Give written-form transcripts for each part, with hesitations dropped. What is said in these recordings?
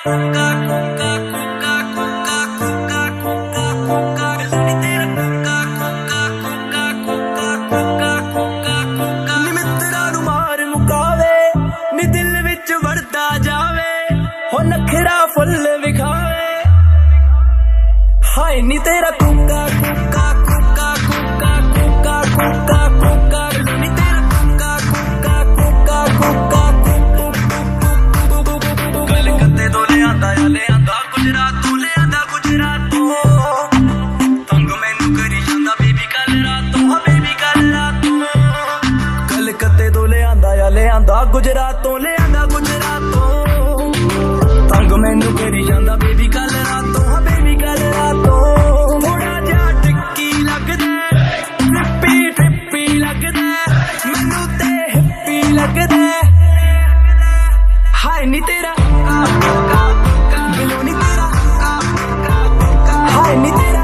नखरा फुल विखावे हाय नी तेरा कुका कुका कुका कुका कुका कुका कुका नी तेरा कुका कुका कुका कुका कलकत्ते तो ले आंदा गुजरात तो ले आंदा गुजरातों तंग मैनू करी जांदा बेबी कल रातों कलकत्ते तो ले आंदा गुजरातों ले आंदा गुजरातों तंग मैनू करी जांदा बेबी कल रातों थोड़ा जा टिक्की लगदा ट्रिपी लगदा मैनू ते हिप्पी लगदा हाय नी तेरा बिलू नी तेरा हाय नी तेरा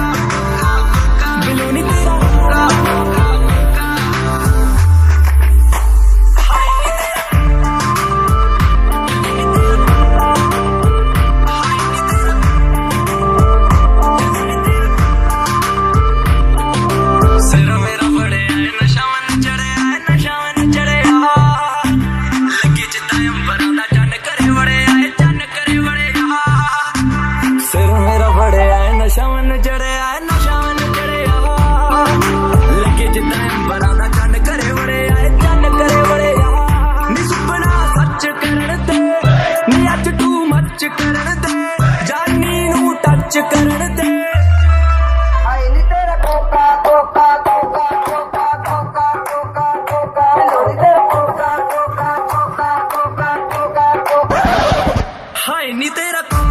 बिलू नी तेरा हाय नी तेरा